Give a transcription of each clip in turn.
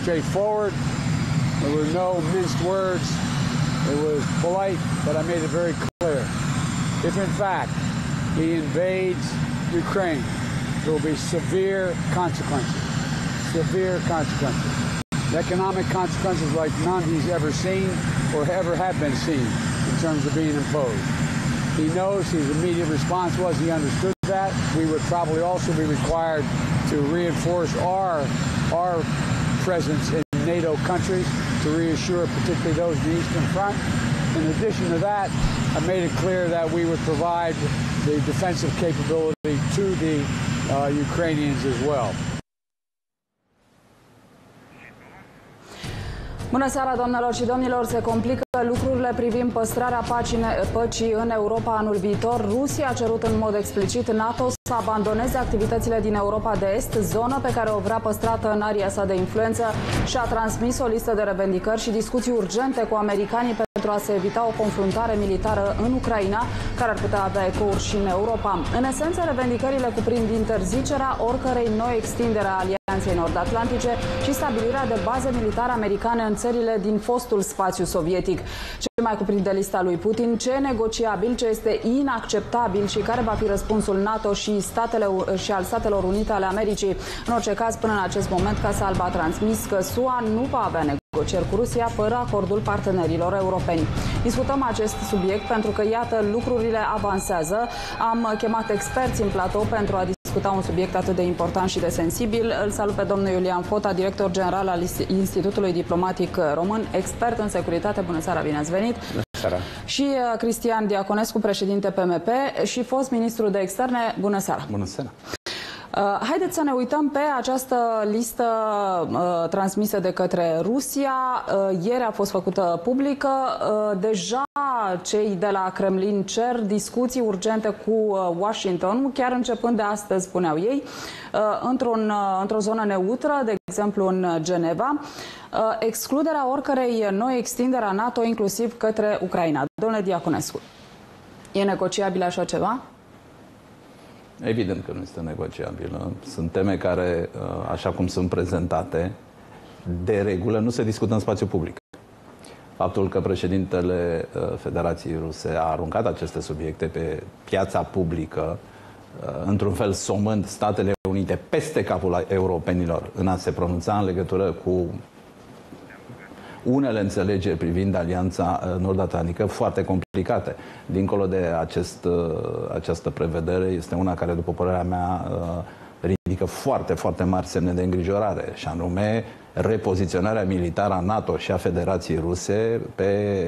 straightforward. There were no minced words. It was polite, but I made it very clear. If in fact he invades Ukraine, there will be severe consequences. Severe consequences. Economic consequences like none he's ever seen or ever have been seen in terms of being imposed. He knows his immediate response was he understood that. We would probably also be required to reinforce our presence in NATO countries to reassure particularly those in the Eastern Front. In addition to that, I made it clear that we would provide the defensive capability to the Ukrainians as well. Bună seara, doamnelor și domnilor! Se complică lucrurile privind păstrarea păcii în Europa anul viitor. Rusia a cerut în mod explicit NATO să abandoneze activitățile din Europa de Est, zonă pe care o vrea păstrată în aria sa de influență, și a transmis o listă de revendicări și discuții urgente cu americanii pentru a se evita o confruntare militară în Ucraina, care ar putea avea ecouri și în Europa. În esență, revendicările cuprind interzicerea oricărei noi extindere a Alianței Nord-Atlantice și stabilirea de baze militare americane în țările din fostul spațiu sovietic. Ce mai cuprinde lista lui Putin, ce e negociabil, ce este inacceptabil și care va fi răspunsul NATO și al Statelor Unite ale Americii. În orice caz, până în acest moment, Casa Albă a transmis că SUA nu va avea negocieri cu Rusia fără acordul partenerilor europeni. Discutăm acest subiect pentru că, iată, lucrurile avansează. Am chemat experți în platou pentru a discuta un subiect atât de important și de sensibil. Îl salut pe domnul Iulian Fota, director general al Institutului Diplomatic Român, expert în securitate. Bună seara, bine ați venit! Bună seara! Și Cristian Diaconescu, președinte PMP și fost ministru de externe. Bună seara! Bună seara! Haideți să ne uităm pe această listă transmisă de către Rusia. Ieri a fost făcută publică. Deja cei de la Kremlin cer discuții urgente cu Washington, chiar începând de astăzi, spuneau ei, într-o zonă neutră, de exemplu în Geneva, excluderea oricărei noi extindere a NATO, inclusiv către Ucraina. Domnule Diaconescu, e negociabil așa ceva? Evident că nu este negociabilă. Sunt teme care, așa cum sunt prezentate, de regulă nu se discută în spațiu public. Faptul că președintele Federației Ruse a aruncat aceste subiecte pe piața publică, într-un fel somând Statele Unite peste capul europenilor în a se pronunța în legătură cu unele înțelegeri privind Alianța Nord-Atlantică foarte complicate. Dincolo de această prevedere, este una care, după părerea mea, ridică foarte, foarte mari semne de îngrijorare, și anume repoziționarea militară a NATO și a Federației Ruse pe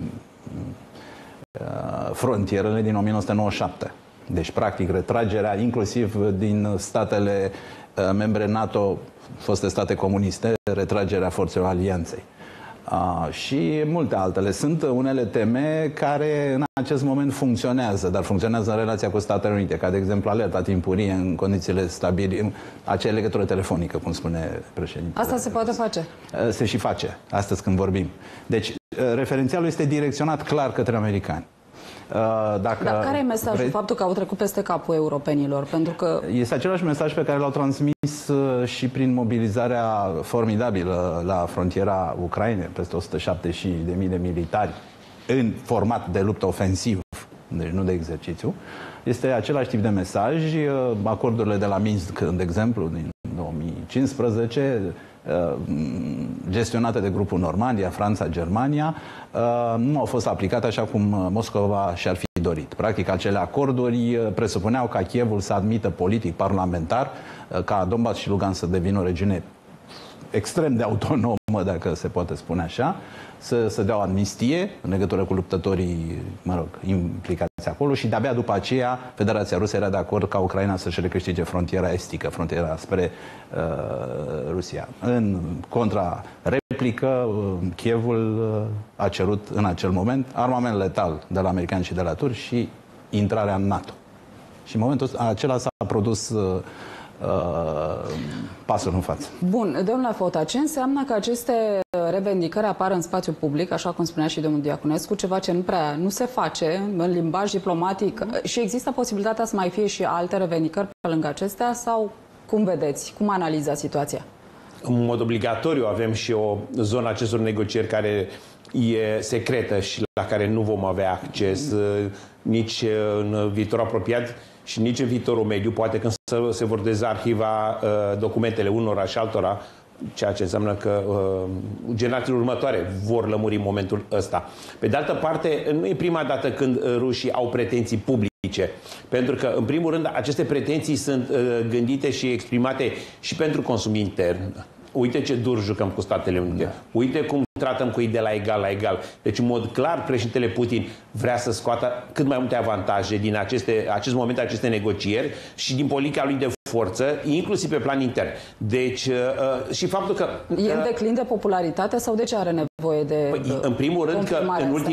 frontierele din 1997. Deci, practic, retragerea inclusiv din statele membre NATO, foste state comuniste, retragerea forțelor alianței. Și multe altele. Sunt unele teme care în acest moment funcționează, dar funcționează în relația cu Statele Unite, ca de exemplu alerta timpurie în condițiile stabile, acea legătură telefonică, cum spune președintele. Asta se poate face? Se și face, astăzi când vorbim. Deci, referențialul este direcționat clar către americani. Dar care e mesajul? Faptul că au trecut peste capul europenilor? Pentru că este același mesaj pe care l-au transmis și prin mobilizarea formidabilă la frontiera Ucrainei, peste 170.000 de militari în format de luptă ofensiv, deci nu de exercițiu. Este același tip de mesaj. Acordurile de la Minsk, de exemplu, din 2015, gestionate de grupul Normandia, Franța, Germania, nu au fost aplicate așa cum Moscova și-ar fi dorit. Practic, acele acorduri presupuneau ca Kievul să admită politic, parlamentar, ca Donbass și Lugansk să devină o regiune extrem de autonomă, dacă se poate spune așa, să dea o amnistie în legătură cu luptătorii, implicați acolo, și de-abia după aceea Federația Rusă era de acord ca Ucraina să-și recâștige frontiera estică, frontiera spre Rusia. În contrareplică, Kievul a cerut în acel moment armament letal de la americani și de la turci și intrarea în NATO. Și în momentul acela s-a produs pasul în față. Bun, domnule Fota, ce înseamnă că aceste revendicări apar în spațiu public, așa cum spunea și domnul Diaconescu, ceva ce nu se face în limbaj diplomatic, și există posibilitatea să mai fie și alte revendicări pe lângă acestea, sau cum vedeți, cum analizați situația? în mod obligatoriu avem și o zonă acestor negocieri care e secretă și la care nu vom avea acces nici în viitor apropiat și nici în viitorul mediu, poate când se vor dezarhiva documentele unora și altora, ceea ce înseamnă că generațiile următoare vor lămuri în momentul ăsta. Pe de altă parte, nu e prima dată când rușii au pretenții publice, pentru că, în primul rând, aceste pretenții sunt gândite și exprimate și pentru consum intern. Uite ce dur jucăm cu Statele Unite. Uite cum tratăm cu ei de la egal la egal. Deci, în mod clar, președintele Putin vrea să scoată cât mai multe avantaje din acest moment, aceste negocieri și din politica lui de forță, inclusiv pe plan intern. Deci, și faptul că... E în declin de popularitate sau de ce are nevoie de în primul rând că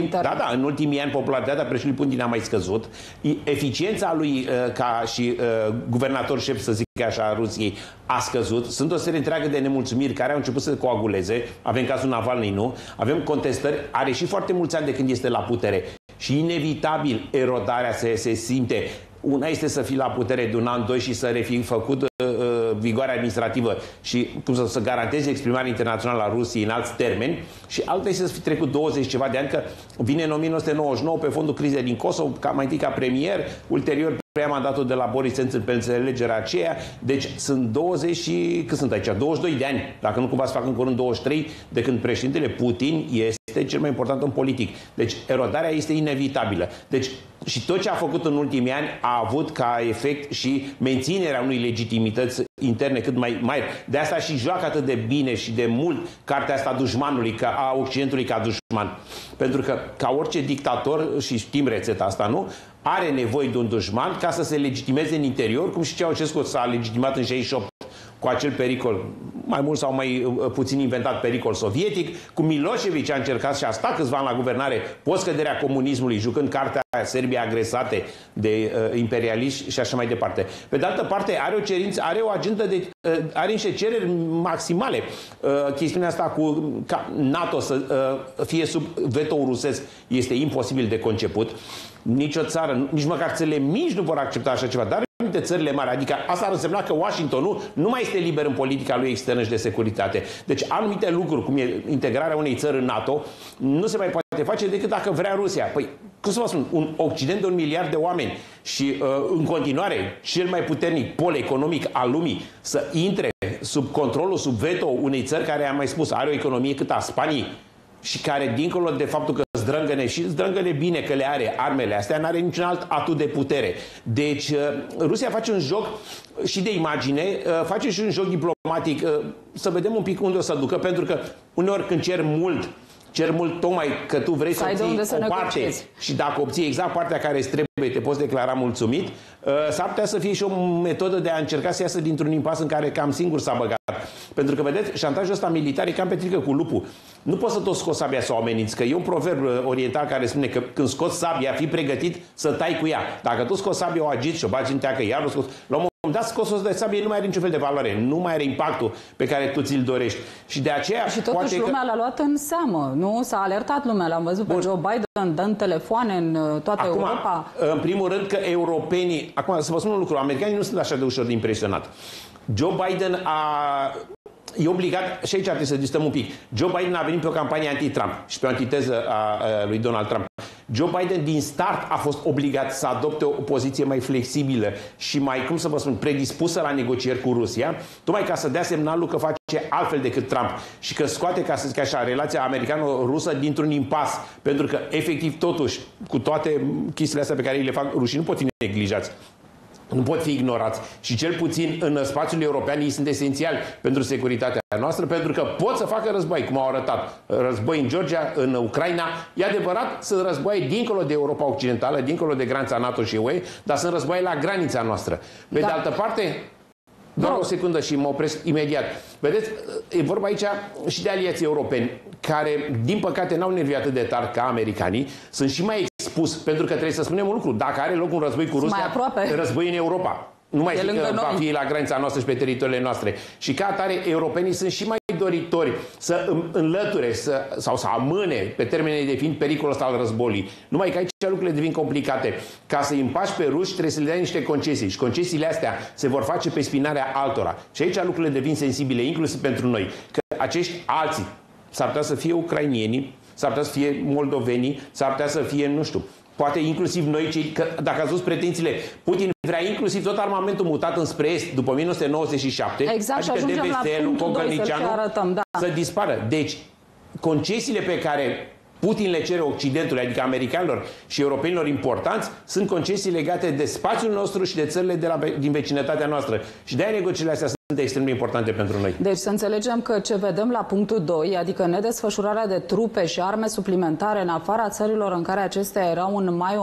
în ultimii ani popularitatea președintelui Putin a mai scăzut. Eficiența lui ca și guvernator șef, să zic așa, a Rusiei a scăzut. Sunt o serie întreagă de nemulțumiri care au început să coaguleze. Avem cazul Navalny, nu? Avem contestări. Are și foarte mulți ani de când este la putere. Și inevitabil erodarea se simte. Una este să fii la putere de un an, doi și să refi făcut vigoarea administrativă și cum să garantezi exprimarea internațională a Rusiei în alți termeni, și alta este să fi trecut 20 ceva de ani, că vine în 1999 pe fondul crizei din Kosovo, mai întâi ca premier, ulterior preia mandatul de la Boris Nemțov pe înțelegerea aceea. Deci sunt 20 și... cât sunt aici? 22 de ani, dacă nu cumva să fac în curând 23, de când președintele Putin este cel mai important om politic. Deci erodarea este inevitabilă. Deci și tot ce a făcut în ultimii ani a avut ca efect și menținerea unei legitimități interne cât mai mari. De asta și joacă atât de bine și de mult cartea asta a dușmanului, a Occidentului ca dușman. Pentru că, ca orice dictator, și știm rețeta asta, nu? Are nevoie de un dușman ca să se legitimeze în interior, cum și Ceaușescu s-a legitimat în 68 cu acel pericol, mai mult sau mai puțin inventat, pericol sovietic. Cu Milosevic a încercat și a stat câțiva ani la guvernare post-căderea comunismului, jucând cartea Serbia agresate de imperialiști și așa mai departe. Pe de altă parte, are o cerință, are o agendă are niște cereri maximale. Chestiunea asta ca NATO să fie sub veto rusesc este imposibil de conceput. Nici o țară, nici măcar țările mici nu vor accepta așa ceva, dar de țările mari. Adică asta ar însemna că Washingtonul nu mai este liber în politica lui externă și de securitate. Deci anumite lucruri, cum e integrarea unei țări în NATO, nu se mai poate face decât dacă vrea Rusia. Păi, cum să vă spun, un Occident de 1 miliard de oameni și în continuare cel mai puternic pol economic al lumii să intre sub controlul, sub veto unei țări care, am mai spus, are o economie cât a Spaniei și care, dincolo de faptul că zdrângăne bine că le are armele astea, n-are niciun alt atut de putere. Deci, Rusia face un joc și de imagine, face și un joc diplomatic, să vedem un pic unde o să ducă, pentru că uneori când cer mult tocmai că tu vrei să obții o parte și dacă obții exact partea care îți trebuie, te poți declara mulțumit, s-ar putea să fie și o metodă de a încerca să iasă dintr-un impas în care cam singur s-a băgat. Pentru că, vedeți, șantajul ăsta militar e cam pe trică cu lupul. Nu poți să tot scoți sabia să o ameninți, că e un proverb oriental care spune că când scoți sabia, fii pregătit să tai cu ea. Dacă tu scoți sabia, o agiți și o bagi în teacă, iar o scoți... La un moment dat, scosul de sabie nu mai are niciun fel de valoare, nu mai are impactul pe care tu ți-l dorești. Și de aceea... Și totuși lumea l-a luat în seamă, nu? S-a alertat lumea, l-am văzut pe Joe Biden dând telefoane în toată Europa. În primul rând că europenii... Acum, să vă spun un lucru, americanii nu sunt așa de ușor de impresionat. Joe Biden e obligat, și aici trebuie să discutăm un pic. Joe Biden a venit pe o campanie anti-Trump și pe o antiteză a lui Donald Trump. Joe Biden din start a fost obligat să adopte o poziție mai flexibilă și mai, cum să vă spun, predispusă la negocieri cu Rusia, tocmai ca să dea semnalul că face altfel decât Trump și că scoate, ca să zic așa, relația americano-rusă dintr-un impas. Pentru că, efectiv, totuși, cu toate chestiile astea pe care îi le fac, rușii nu pot fi neglijați. Nu pot fi ignorați și cel puțin în spațiul european ei sunt esențiali pentru securitatea noastră, pentru că pot să facă război, cum au arătat. Război în Georgia, în Ucraina. E adevărat, sunt războaie dincolo de Europa Occidentală, dincolo de granița NATO și UE, dar sunt războaie la granița noastră. Pe de altă parte, doar o secundă și mă opresc imediat. Vedeți, e vorba aici și de aliații europeni, care, din păcate, n-au nervii atât de tari ca americanii, sunt și mai expus, pentru că trebuie să spunem un lucru. Dacă are loc un război cu Rusia, război în Europa. Nu mai zic că va fi la granița noastră și pe teritoriile noastre. Și ca atare, europenii sunt și mai doritori să înlăture sau să amâne pe termen indefinit pericolul ăsta al războiului. Numai că aici lucrurile devin complicate. Ca să îi împaci pe ruși, trebuie să le dai niște concesii. Și concesiile astea se vor face pe spinarea altora. Și aici lucrurile devin sensibile, inclusiv pentru noi. Că acești alții s-ar putea să fie ucrainienii, s-ar putea să fie moldovenii, s-ar putea să fie, nu știu, poate inclusiv noi, că dacă ați văzut pretențiile, Putin vrea inclusiv tot armamentul mutat înspre est după 1997, exact, adică DBSL-ul, Concărnicianu, să dispară. Deci, concesiile pe care Putin le cere Occidentului, adică americanilor și europenilor importanți, sunt concesii legate de spațiul nostru și de țările din vecinătatea noastră. Și de-aia negocierile astea sunt extrem de importante pentru noi. Deci să înțelegem că ce vedem la punctul 2, adică nedesfășurarea de trupe și arme suplimentare în afara țărilor în care acestea erau în mai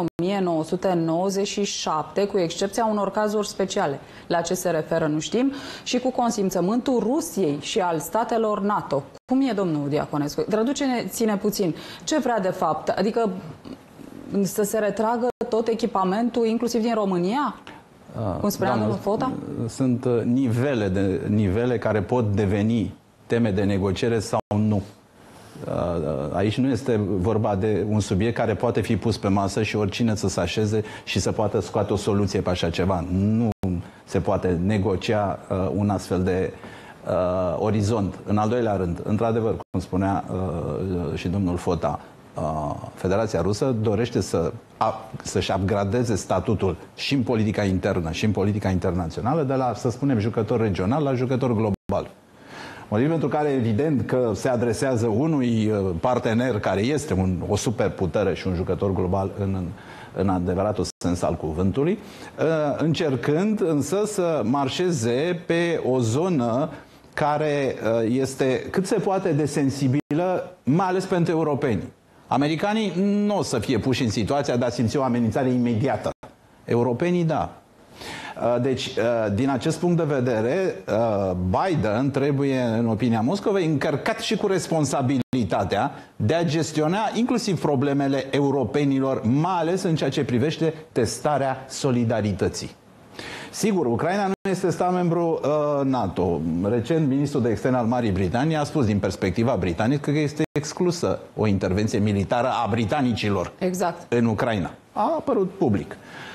1997, cu excepția unor cazuri speciale. La ce se referă nu știm, și cu consimțământul Rusiei și al statelor NATO. Cum e, domnul Diaconescu? Traduceți-ne puțin. Ce vrea de fapt? Adică să se retragă tot echipamentul, inclusiv din România? Cum spunea domnul Fota? Sunt nivele care pot deveni teme de negociere sau nu. Aici nu este vorba de un subiect care poate fi pus pe masă și oricine să se așeze și să poată scoate o soluție pe așa ceva. Nu se poate negocia un astfel de orizont. În al doilea rând, într-adevăr, cum spunea și domnul Fota, Federația Rusă dorește să-și upgradeze statutul și în politica internă și în politica internațională de la, să spunem, jucător regional la jucător global. Motiv pentru care evident că se adresează unui partener care este o superputere și un jucător global în adevăratul sens al cuvântului, încercând însă să marșeze pe o zonă care este cât se poate de sensibilă, mai ales pentru europeni. Americanii nu o să fie puși în situația de a simți o amenințare imediată. Europenii, da. Deci, din acest punct de vedere, Biden trebuie, în opinia Moscovei, încărcat și cu responsabilitatea de a gestiona inclusiv problemele europenilor, mai ales în ceea ce privește testarea solidarității. Sigur, Ucraina nu este stat membru NATO. Recent, ministrul de externe al Marii Britanii a spus din perspectiva britanică că este exclusă o intervenție militară a britanicilor în Ucraina. A apărut public.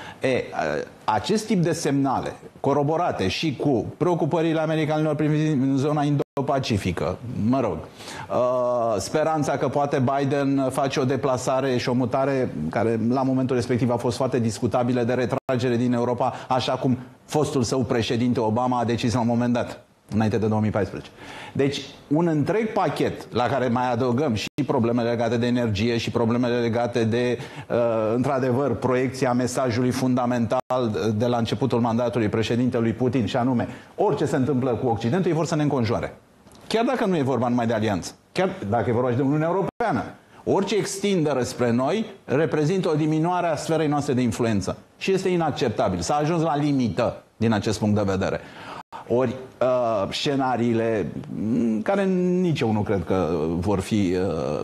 Acest tip de semnale, coroborate și cu preocupările americanilor privind zona indo-pacifică, mă rog, speranța că poate Biden face o deplasare și o mutare care la momentul respectiv a fost foarte discutabilă, de retragere din Europa, așa cum fostul său președinte Obama a decis la un moment dat, înainte de 2014. Deci, un întreg pachet la care mai adăugăm și problemele legate de energie și problemele legate de, într-adevăr, proiecția mesajului fundamental de la începutul mandatului președintelui Putin, și anume, orice se întâmplă cu Occidentul, ei vor să ne înconjoare. Chiar dacă nu e vorba numai de alianță, chiar dacă e vorba și de Uniunea Europeană, orice extindere spre noi reprezintă o diminuare a sferei noastre de influență. Și este inacceptabil. S-a ajuns la limită din acest punct de vedere. Ori scenariile care nici eu nu cred că vor fi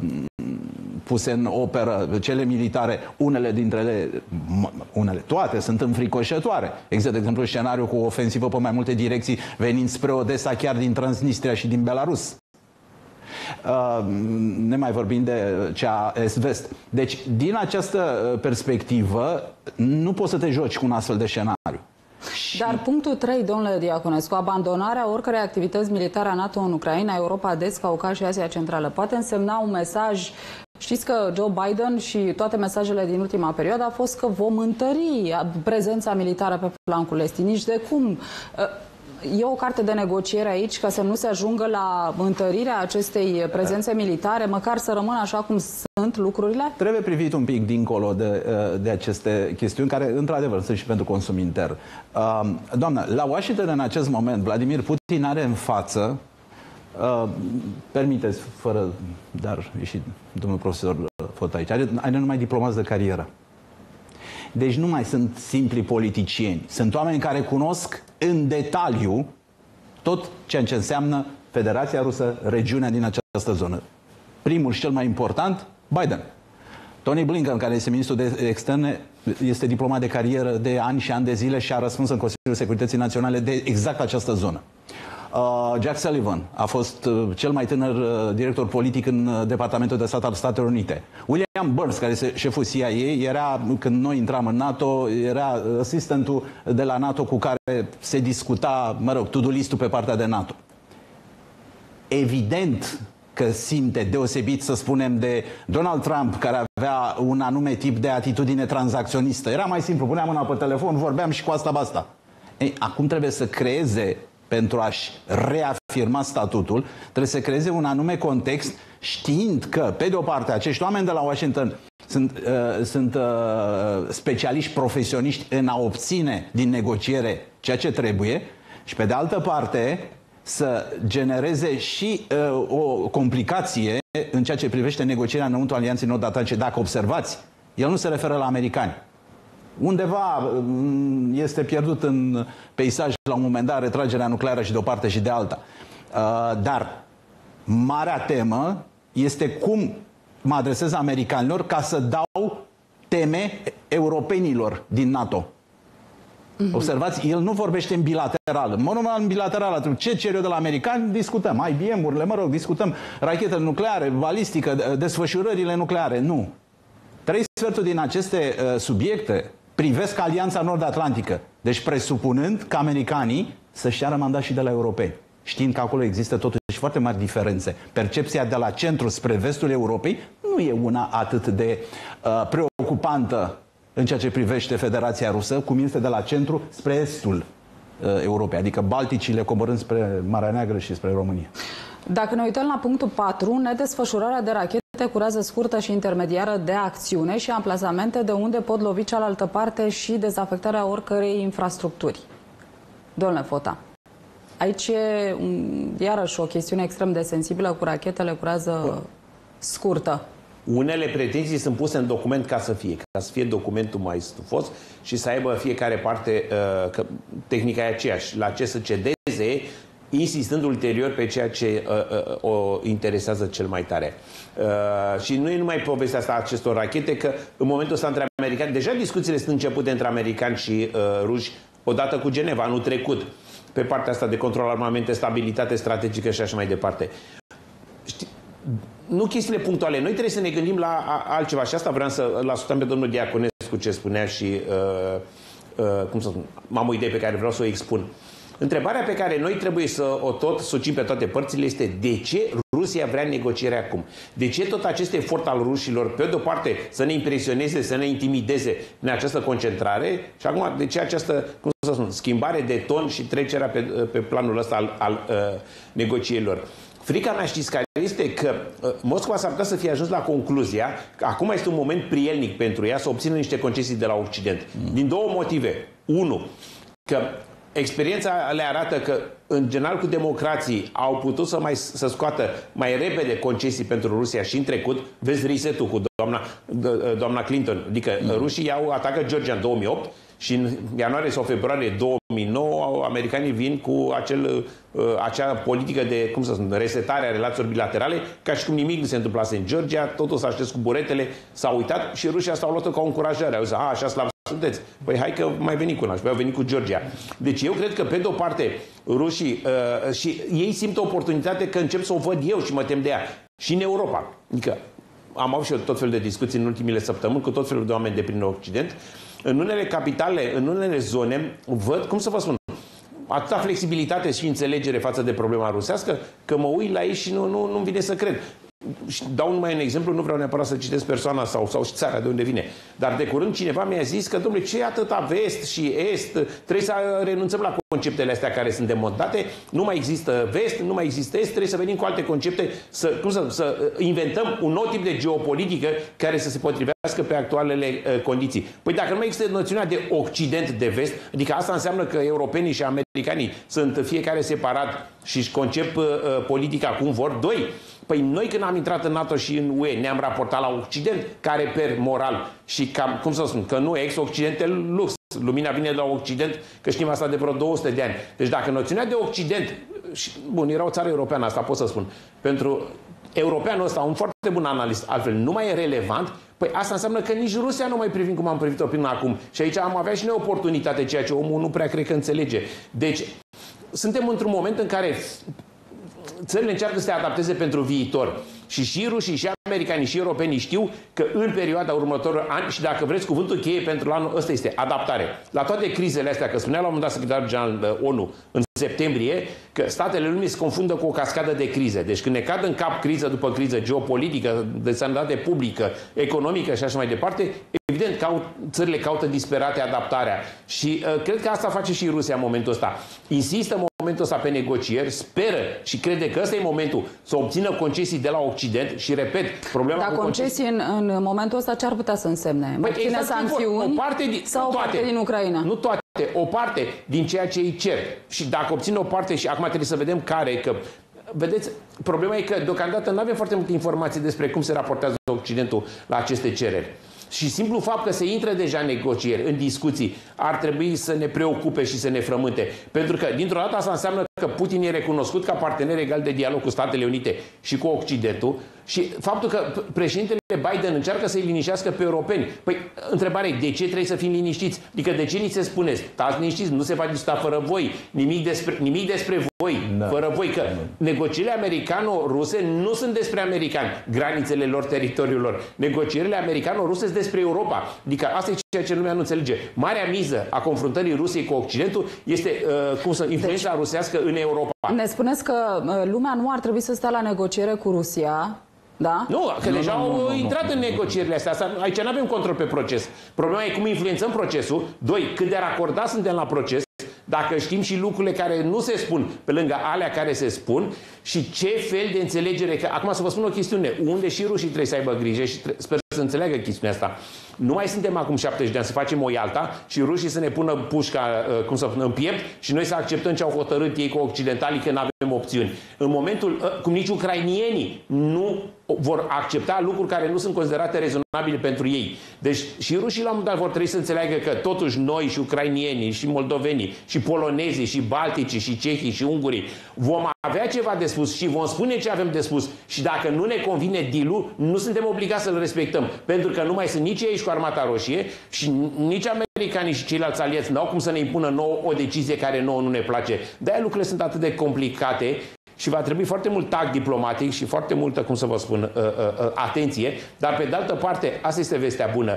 puse în operă, cele militare, unele dintre ele, toate sunt înfricoșătoare. Există, de exemplu, scenariu cu o ofensivă pe mai multe direcții venind spre Odessa, chiar din Transnistria și din Belarus. Ne mai vorbim de cea est-vest. Deci, din această perspectivă, nu poți să te joci cu un astfel de scenariu. Dar punctul 3, domnule Diaconescu, abandonarea oricărei activități militare a NATO în Ucraina, Europa de Est, Caucaz și Asia Centrală, poate însemna un mesaj. Știți că Joe Biden și toate mesajele din ultima perioadă a fost că vom întări prezența militară pe flancul estic. Nici de cum. E o carte de negociere aici ca să nu se ajungă la întărirea acestei prezențe militare, măcar să rămână așa cum sunt lucrurile? Trebuie privit un pic dincolo de aceste chestiuni care, într-adevăr, sunt și pentru consum intern. Doamnă, la Washington, în acest moment, Vladimir Putin are în față, permiteți, fără, dar și domnul profesor Fota aici, are numai diplomați de carieră. Deci nu mai sunt simpli politicieni. Sunt oameni care cunosc în detaliu tot ceea ce înseamnă Federația Rusă, regiunea din această zonă. Primul și cel mai important, Biden. Tony Blinken, care este ministrul de externe, este diplomat de carieră de ani și ani de zile și a răspuns în Consiliul Securității Naționale de exact această zonă. Jack Sullivan a fost cel mai tânăr director politic în Departamentul de Stat al Statelor Unite. William Burns, care este șeful CIA, era, când noi intram în NATO, era asistentul de la NATO cu care se discuta, mă rog, to-do list-ul pe partea de NATO. Evident că simte deosebit, să spunem, de Donald Trump, care avea un anume tip de atitudine tranzacționistă. Era mai simplu, puneam mâna pe telefon, vorbeam și cu asta-basta. Ei, acum trebuie să creeze, pentru a-și reafirma statutul, trebuie să creeze un anume context, știind că, pe de o parte, acești oameni de la Washington sunt specialiști profesioniști în a obține din negociere ceea ce trebuie și, pe de altă parte, să genereze și o complicație în ceea ce privește negocierea înăuntru Alianței Nord-Atlantice. Dacă observați, el nu se referă la americani. Undeva este pierdut în peisaj la un moment dat retragerea nucleară și de o parte și de alta. Dar marea temă este cum mă adresez americanilor ca să dau teme europenilor din NATO. Observați, el nu vorbește în bilateral. În mod normal, în bilateral, ce cer eu de la americani, discutăm. IBM-urile, mă rog, discutăm rachetele nucleare, balistică, desfășurările nucleare. Nu. 3/4 din aceste subiecte privesc Alianța Nord-Atlantică. Deci presupunând că americanii să-și ceară mandat și de la europeni. Știind că acolo există totuși foarte mari diferențe. Percepția de la centru spre vestul Europei nu e una atât de preocupantă în ceea ce privește Federația Rusă, cum este de la centru spre estul Europei, adică Balticile coborând spre Marea Neagră și spre România. Dacă ne uităm la punctul 4, nedesfășurarea de rachete cu rază scurtă și intermediară de acțiune și amplasamente de unde pot lovi cealaltă parte și dezafectarea oricărei infrastructuri. Domnule Fota, aici e iarăși o chestiune extrem de sensibilă cu rachetele cu rază scurtă. Unele pretenții sunt puse în document ca să fie documentul mai stufos și să aibă fiecare parte, că tehnica e aceeași, la ce să cedeze, insistând ulterior pe ceea ce o interesează cel mai tare. Și nu e numai povestea asta acestor rachete, că în momentul ăsta între americani, deja discuțiile sunt începute între americani și ruși, odată cu Geneva, anul trecut, pe partea asta de control armamente, stabilitate strategică și așa mai departe. Nu chestiile punctuale. Noi trebuie să ne gândim la altceva. Și asta vreau să-l ascultăm pe domnul Diaconescu ce spunea și cum să spun, am o idee pe care vreau să o expun. Întrebarea pe care noi trebuie să o sucim pe toate părțile este de ce Rusia vrea negocierea acum? De ce tot acest efort al rușilor, pe de-o parte, să ne impresioneze, să ne intimideze în această concentrare și acum de ce această, cum să spun, schimbare de ton și trecerea pe planul ăsta al negocierilor? Frica mea, știți care este? Că Moscova s-ar putea să fie ajuns la concluzia că acum este un moment prielnic pentru ea să obțină niște concesii de la Occident. Din două motive. Unu, că experiența le arată că, în general, cu democrații au putut să scoată mai repede concesii pentru Rusia și în trecut. Vezi reset-ul cu doamna Clinton. Adică rușii atacă Georgia în 2008 și în ianuarie sau februarie 2009 americanii vin cu acea politică de, cum să spun, resetare a relațiilor bilaterale, ca și cum nimic nu se întâmplase în Georgia, totul s-a așters cu buretele, s-a uitat și rușii asta au luat-o ca o încurajare. Au zis, așa slav sunteți. Păi hai că mai veni cu noi. Și au venit cu Georgia. Deci eu cred că, pe de-o parte, rușii și ei simt o oportunitate că încep să o văd eu și mă tem de ea. Și în Europa. Adică am avut și eu tot felul de discuții în ultimile săptămâni cu tot felul de oameni de prin Occident. În unele capitale, în unele zone, văd, cum să vă spun, atâta flexibilitate și înțelegere față de problema rusească, că mă uit la ei și nu-mi vine să cred. Și dau numai un exemplu, nu vreau neapărat să citesc persoana sau și țara de unde vine. Dar de curând cineva mi-a zis că, domnule, ce atâta vest și est, trebuie să renunțăm la conceptele astea care sunt demontate, nu mai există vest, nu mai există est, trebuie să venim cu alte concepte, să inventăm un nou tip de geopolitică care să se potrivească pe actualele condiții. Păi dacă nu mai există noțiunea de Occident, de vest, adică asta înseamnă că europenii și americanii sunt fiecare separat și își concep politica cum vor. Doi, păi noi când am intrat în NATO și în UE ne-am raportat la Occident care per moral și cam, cum să spun, că nu ex-Occidente lux. Lumina vine de la Occident, că știm asta de vreo 200 de ani. Deci dacă noțiunea de Occident, și, bun, era o țară europeană, asta pot să spun, pentru europeanul ăsta, un foarte bun analist, altfel nu mai e relevant, păi asta înseamnă că nici Rusia nu mai privim cum am privit-o până acum. Și aici am avea și noi oportunitate, ceea ce omul nu prea cred că înțelege. Deci, suntem într-un moment în care țările încearcă să se adapteze pentru viitor. Și rușii, și americanii, și europenii știu că în perioada următorilor ani, și dacă vreți, cuvântul cheie pentru anul ăsta este adaptare. La toate crizele astea, că spunea la un moment dat secretarul general ONU în septembrie, că statele lumii se confundă cu o cascadă de crize. Deci când ne cad în cap criză după criză geopolitică, de sănătate publică, economică și așa mai departe, evident, țările caută disperate adaptarea. Și cred că asta face și Rusia în momentul ăsta. Insistă în momentul ăsta pe negocieri, speră și crede că ăsta e momentul să obțină concesii de la Occident și, repet, problema Dar cu concesii în momentul ăsta ce ar putea să însemne? Mai puține sancțiuni sau o parte din Ucraina? Nu toate. O parte din ceea ce îi cer. Și dacă obțin o parte, și acum trebuie să vedem care, că vedeți, problema e că deocamdată nu avem foarte multe informații despre cum se raportează Occidentul la aceste cereri. Și simplu fapt că se intră deja în negocieri, în discuții, ar trebui să ne preocupe și să ne frământe. Pentru că, dintr-o dată, asta înseamnă că Putin e recunoscut ca partener egal de dialog cu Statele Unite și cu Occidentul. Și faptul că președintele Biden încearcă să-i liniștească pe europeni. Păi, întrebarea e, de ce trebuie să fim liniștiți? Adică de ce ni se spune, stați liniștiți, nu se va discuta fără voi, nimic despre voi, fără voi, că negocierile americano-ruse nu sunt despre americani, granițele lor, teritoriul lor. Negocierile americano-ruse sunt despre Europa. Adică asta e ceea ce lumea nu înțelege. Marea miză a confruntării Rusiei cu Occidentul este influența rusească în Europa. Ne spuneți că lumea nu ar trebui să stea la negociere cu Rusia. Da? Nu, că deja au intrat în negocierile astea. Aici nu avem control pe proces. Problema e cum influențăm procesul. Doi, cât de racordați suntem la proces, dacă știm și lucrurile care nu se spun pe lângă alea care se spun și ce fel de înțelegere. Că, acum să vă spun o chestiune, unde și rușii trebuie să aibă grijă și sper să înțeleagă chestiunea asta. Nu mai suntem acum 70 de ani să facem o Ialta și rușii să ne pună pușca, cum să spun, în piept și noi să acceptăm ce au hotărât ei cu occidentalii, că nu avem opțiuni. În momentul, cum nici ucrainienii nu vor accepta lucruri care nu sunt considerate rezonabile pentru ei. Deci și rușii la un moment dat vor trebui să înțeleagă că totuși noi și ucrainienii și moldovenii și polonezii și balticii și cehii și ungurii vom avea ceva de spus și vom spune ce avem de spus și dacă nu ne convine deal-ul, nu suntem obligați să-l respectăm. Pentru că nu mai sunt nici ei și cu Armata Roșie și nici americanii și ceilalți aliați n-au cum să ne impună nouă o decizie care nouă nu ne place. De-aia lucrurile sunt atât de complicate și va trebui foarte mult tact diplomatic și foarte multă, cum să vă spun, atenție. Dar pe de altă parte, asta este vestea bună.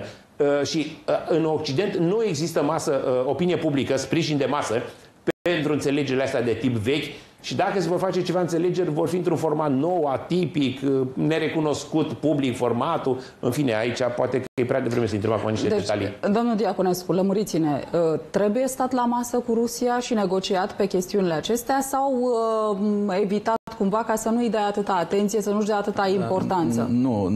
Și în Occident nu există opinie publică, sprijin de masă pentru înțelegerile astea de tip vechi. Și dacă se vor face ceva înțelegeri, vor fi într-un format nou, atipic, nerecunoscut, public, formatul. În fine, aici poate că e prea devreme să intrăm acum niște detalii. Domnul Diaconescu, lămuriți-ne. Trebuie stat la masă cu Rusia și negociat pe chestiunile acestea sau evitat cumva ca să nu-i dea atâta atenție, să nu-și dea atâta importanță?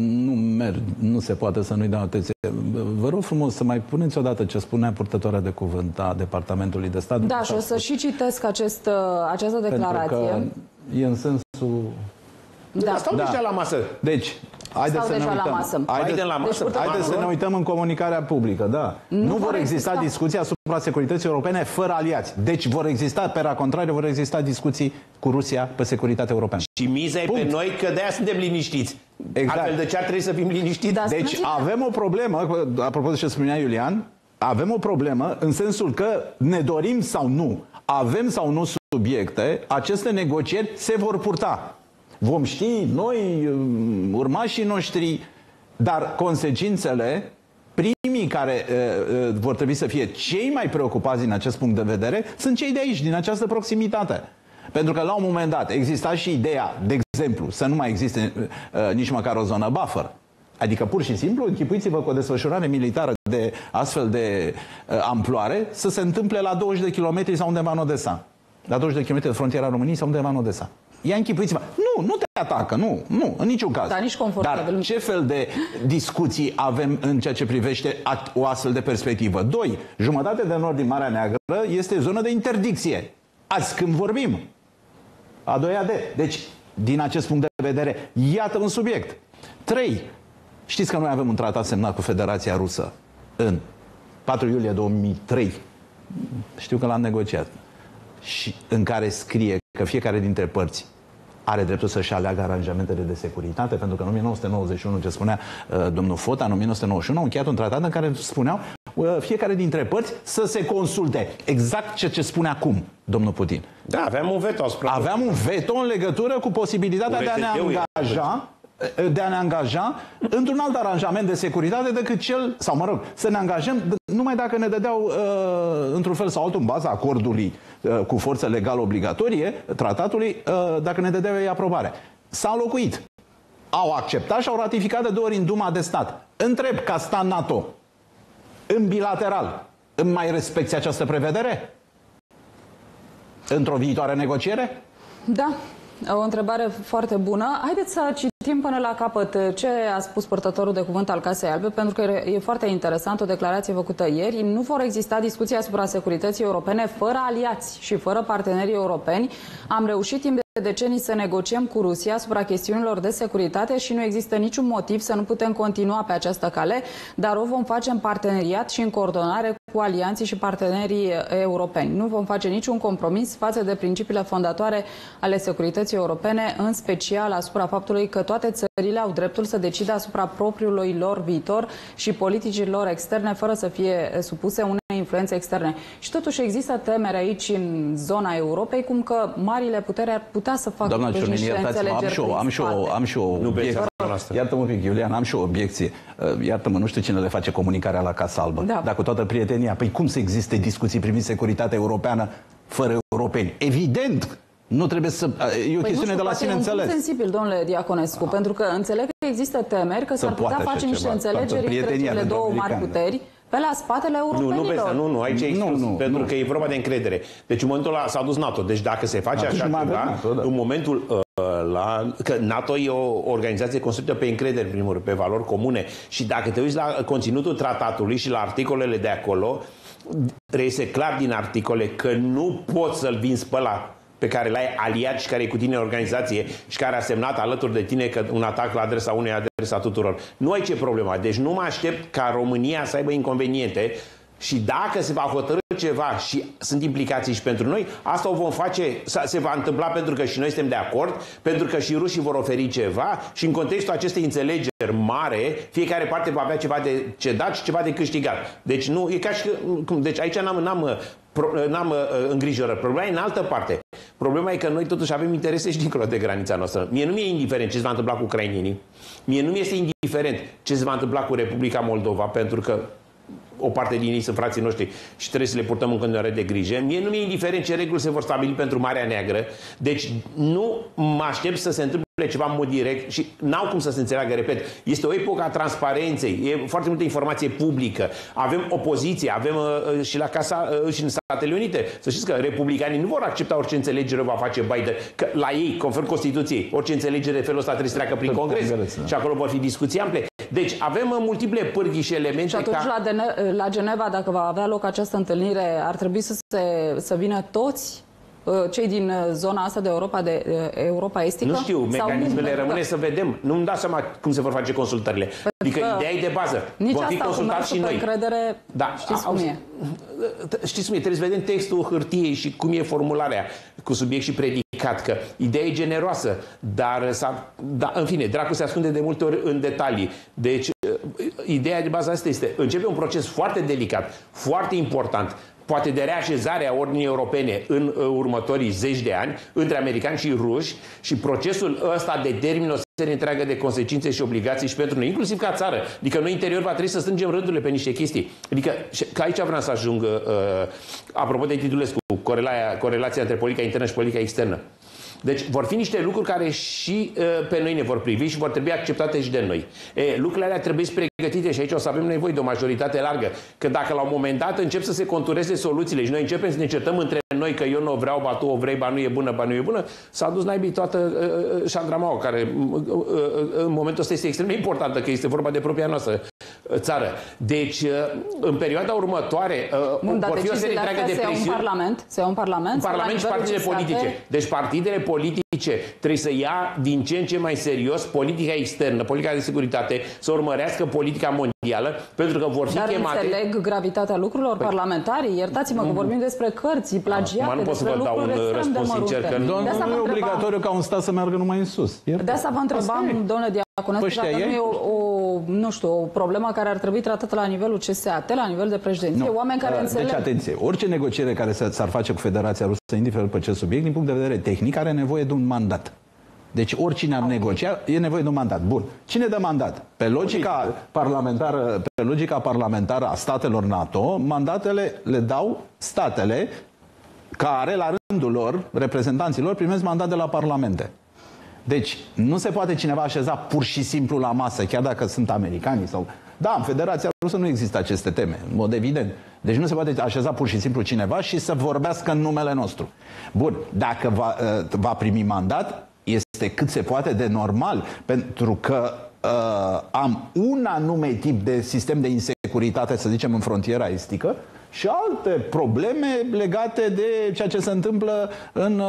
Nu se poate să nu-i dea atenție. Vă rog frumos să mai puneți odată ce spunea purtătoarea de cuvânt a Departamentului de Stat. Da, și o să și citesc această declarație. Că e în sensul... Da. Stau deja la masă. Deci, haideți să ne uităm. Haideți să ne uităm în comunicarea publică, da. Nu vor exista discuții asupra securității europene fără aliați. Deci vor exista, pe la contrariu, vor exista discuții cu Rusia pe securitatea europeană. Și miza e pe noi, că de-aia suntem liniștiți. Exact. Altfel de ce ar trebui să fim liniștiți? Da, deci avem o problemă, apropo de ce spunea Iulian, avem o problemă în sensul că ne dorim sau nu, avem sau nu subiecte, aceste negocieri se vor purta. Vom ști noi, urmașii noștri, dar consecințele, primii care vor trebui să fie cei mai preocupați din acest punct de vedere, sunt cei de aici, din această proximitate. Pentru că la un moment dat exista și ideea, de exemplu, să nu mai existe nici măcar o zonă buffer. Adică pur și simplu, închipuiți-vă cu o desfășurare militară de astfel de amploare să se întâmple la 20 de kilometri sau undeva în Odessa. La 20 de kilometri de frontiera României sau undeva în Odessa. Ia închipuiți-vă. Nu te atacă, nu, în niciun caz. Dar nici confortabil. Dar ce fel de discuții avem în ceea ce privește o astfel de perspectivă? 2. Jumătate de nord din Marea Neagră este zonă de interdicție. Azi când vorbim. A doua de. Deci, din acest punct de vedere, iată un subiect. 3. Știți că noi avem un tratat semnat cu Federația Rusă în 4 iulie 2003. Știu că l-am negociat. Și în care scrie că fiecare dintre părți are dreptul să-și aleagă aranjamentele de securitate, pentru că în 1991, ce spunea domnul Fota, în 1991 au încheiat un tratat în care spuneau fiecare dintre părți să se consulte. Exact ce spune acum domnul Putin. Da, aveam un veto asupra. Aveam un veto în legătură cu posibilitatea de a ne angaja într-un alt aranjament de securitate decât cel, sau mă rog, să ne angajăm numai dacă ne dădeau într-un fel sau altul, în baza acordului cu forță legală obligatorie, tratatului, dacă ne dădeau ei aprobare. S-a înlocuit. Au acceptat și au ratificat de 2 ori în Duma de Stat. Întreb, ca stat NATO, în bilateral, îmi mai respecti această prevedere? Într-o viitoare negociere? Da. O întrebare foarte bună. Haideți să citim până la capăt ce a spus purtătorul de cuvânt al Casei Albe, pentru că e foarte interesant, o declarație făcută ieri. Nu vor exista discuții asupra securității europene fără aliați și fără partenerii europeni. Am reușit timp de decenii să negociem cu Rusia asupra chestiunilor de securitate și nu există niciun motiv să nu putem continua pe această cale, dar o vom face în parteneriat și în coordonare cu alianții și partenerii europeni. Nu vom face niciun compromis față de principiile fondatoare ale securității europene, în special asupra faptului că toate țările au dreptul să decidă asupra propriului lor viitor și politicilor externe fără să fie supuse unei influențe externe. Și totuși există temere aici în zona Europei, cum că marile puteri ar putea să facă niște înțelegeri. Am și o obiecție. Iartă-mă un pic, Iulian, am și o obiecție. Iartă-mă, nu știu cine le face comunicarea la Casa Albă, dar cu toată prietenia. Păi cum să existe discuții privind securitatea europeană fără europeni? Evident! Nu trebuie să... E o chestiune de la sine înțeles. E sensibil, domnule Diaconescu, pentru că înțeleg că există temeri că s-ar putea face niște înțelegeri între cele două mari puteri pe la spatele europenilor. Nu, aici e exclus, pentru că e vorba de încredere. Deci în momentul ăla s-a dus NATO. Deci dacă se face așa ceva, în momentul că NATO e o organizație construită pe încredere, în primul rând, pe valori comune. Și dacă te uiți la conținutul tratatului și la articolele de acolo, reiese clar din articole că nu poți să-l vinzi pe ăla pe care l-ai aliat și care e cu tine în organizație și care a semnat alături de tine că un atac la adresa unei, adresa tuturor. Nu ai ce problema. Deci nu mă aștept ca România să aibă inconveniente și dacă se va hotărâ ceva și sunt implicații și pentru noi, asta o vom face, se va întâmpla pentru că și noi suntem de acord, pentru că și rușii vor oferi ceva și în contextul acestei înțelegeri mare, fiecare parte va avea ceva de cedat și ceva de câștigat. Deci nu, e ca și deci aici n-am îngrijorări. Problema e în altă parte. Problema e că noi totuși avem interese și dincolo de granița noastră. Mie nu mi-e indiferent ce se va întâmpla cu ucrainenii. Mie nu mi-este indiferent ce se va întâmpla cu Republica Moldova, pentru că o parte din ei sunt frații noștri și trebuie să le purtăm în continuare de grijă. Mie nu mi-e indiferent ce reguli se vor stabili pentru Marea Neagră. Deci nu mă aștept să se întâmple ceva în mod direct și n-au cum să se înțeleagă, repet. Este o epocă a transparenței, e foarte multă informație publică. Avem opoziție, avem și la Casa și în Statele Unite. Să știți că republicanii nu vor accepta orice înțelegere va face Biden. Că la ei, conform Constituției, orice înțelegere de felul ăsta trebuie să treacă prin Congres. Și acolo vor fi discuții ample. Deci avem multiple pârghii și elemente. Și atunci la Geneva, dacă va avea loc această întâlnire, ar trebui să vină toți cei din zona asta de Europa estică? Nu știu, mecanismele rămâne să vedem. Nu-mi dau seama cum se vor face consultările. Adică ideea e de bază. Vor fi consultați și noi. Încredere, da, știți cum e. Știți cum e, trebuie să vedem textul hârtiei și cum e formularea cu subiect și predicat, că ideea e generoasă, dar în fine, dracu se ascunde de multe ori în detalii. Deci, ideea de bază asta este, începe un proces foarte delicat, foarte important, poate de reașezare a ordinii europene în următorii 10 de ani, între americani și ruși, și procesul ăsta determină o serie întreagă de consecințe și obligații și pentru noi, inclusiv ca țară. Adică noi interior va trebui să strângem rândurile pe niște chestii. Adică, că aici vreau să ajung, apropo de Titulescu, corelația între politica internă și politica externă. Deci vor fi niște lucruri care și pe noi ne vor privi și vor trebui acceptate și de noi. Lucrurile alea trebuie pregătite și aici o să avem nevoie de o majoritate largă. Că dacă la un moment dat încep să se contureze soluțiile și noi începem să ne certăm între noi că eu nu o vreau, ba tu o vrei, ba nu e bună, ba nu e bună, s-a dus naibii toată șandramaua, care în momentul ăsta este extrem de importantă, că este vorba de propria noastră țară. Deci, în perioada următoare, vor fi o serie întreagă de presiuni. Se ia un parlament și partidele politice. Deci partidele politice trebuie să ia din ce în ce mai serios politica externă, politica de securitate, să urmărească politica mondială, pentru că vor fi chemate... Dar înțeleg gravitatea lucrurilor parlamentarii. Iertați-mă că vorbim despre cărți, plagiate, nu pot să vă dau un răspuns sincer, că nu e obligatoriu ca un stat să meargă numai în sus. De asta vă întrebam, domnule Diaconescu, dacă nu e o problemă care ar trebui tratată la nivelul CSAT, la nivel de președinție, oameni care înțeleg... Deci, atenție, orice negociere care s-ar face cu Federația Rusă, indiferent pe ce subiect, din punct de vedere tehnic, are nevoie de un mandat. Deci oricine ar negocia, e nevoie de un mandat. Bun. Cine dă mandat? Pe logica parlamentară a statelor NATO, mandatele le dau statele care, la rândul lor, reprezentanții lor, primesc mandat de la parlamente. Deci, nu se poate cineva așeza pur și simplu la masă, chiar dacă sunt americani sau... Da, în Federația Rusă nu există aceste teme, în mod evident. Deci nu se poate așeza pur și simplu cineva și să vorbească în numele nostru. Bun, dacă va primi mandat, este cât se poate de normal, pentru că am un anume tip de sistem de insecuritate, să zicem, în frontiera estică, și alte probleme legate de ceea ce se întâmplă în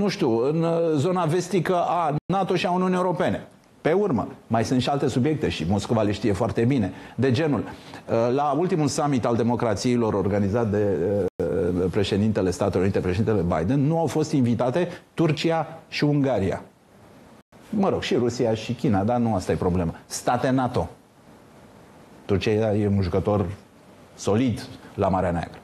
zona vestică a NATO și a Uniunii Europene. Pe urmă, mai sunt și alte subiecte și Moscova le știe foarte bine, de genul. La ultimul summit al democrațiilor organizat de președintele Statelor Unite, președintele Biden, nu au fost invitate Turcia și Ungaria. Mă rog, și Rusia și China, dar nu asta e problema. State NATO. Turcia e un jucător solid la Marea Neagră.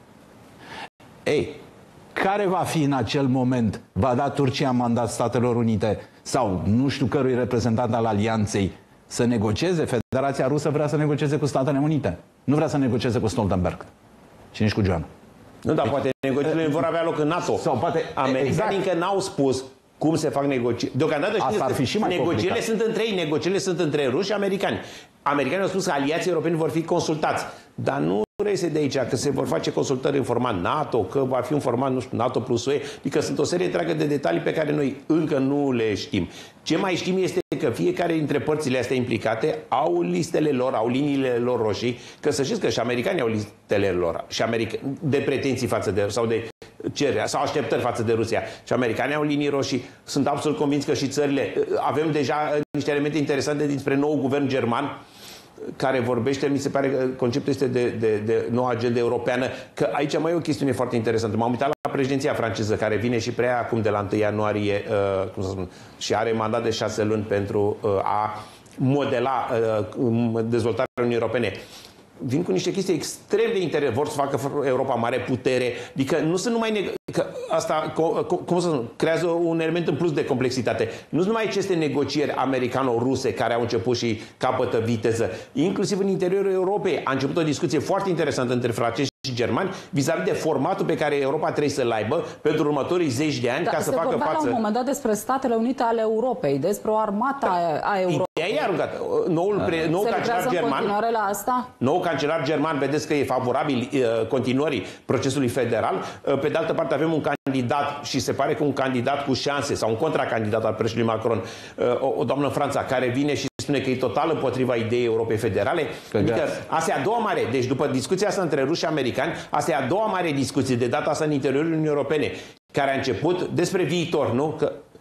Ei, care va fi în acel moment? Va da Turcia mandat Statelor Unite sau nu știu cărui reprezentant al alianței să negocieze? Federația Rusă vrea să negocieze cu Statele Unite. Nu vrea să negocieze cu Stoltenberg. Și nici cu Joan. Nu, dar poate negocierile vor avea loc în NATO. Sau poate... Americanii încă n-au spus cum se fac negocieri. Deocamdată negocierile sunt între ei, negocierile sunt între ruși și americani. Americanii au spus că aliații europeni vor fi consultați, dar nu reiese de aici că se vor face consultări în format NATO, că va fi un format, nu știu, NATO plus UE, adică sunt o serie întreagă de detalii pe care noi încă nu le știm. Ce mai știm este că fiecare dintre părțile astea implicate au listele lor, au liniile lor roșii, că să știți că și americanii au listele lor și de pretenții față de, sau de cereri sau așteptări față de Rusia. Și americanii au linii roșii. Sunt absolut convins că și țările... Avem deja niște elemente interesante despre nou guvern german care vorbește, mi se pare că conceptul este de noua agenda europeană, că aici mai e o chestiune foarte interesantă. M-am uitat la președinția franceză, care vine și preia acum de la 1 ianuarie, cum să spun, și are mandat de 6 luni pentru a modela dezvoltarea Uniunii Europene. Vin cu niște chestii extrem de interesante. Vor să facă Europa mare putere. Adică nu sunt numai... Că asta, cum să spun, creează un element în plus de complexitate. Nu sunt numai aceste negocieri americano-ruse care au început și capătă viteză. Inclusiv în interiorul Europei a început o discuție foarte interesantă între francezi și germani vis-a-vis de formatul pe care Europa trebuie să-l aibă pentru următorii 10 de ani ca să facă față... la un moment dat despre Statele Unite ale Europei, despre o armată a Europei. Ideea e aruncat. Noul cancelar german, la asta? nou cancelar german, vedeți că e favorabil continuării procesului federal. Pe de altă parte avem un candidat și se pare că un candidat cu șanse sau un contracandidat al președintelui Macron, o doamnă în Franța, care vine și spune că e total împotriva ideii Europei federale. Adică asta e a doua mare. Deci după discuția asta între ruși și americani, asta e a doua mare discuție, de data asta în interiorul Uniunii Europene, care a început despre viitor, nu?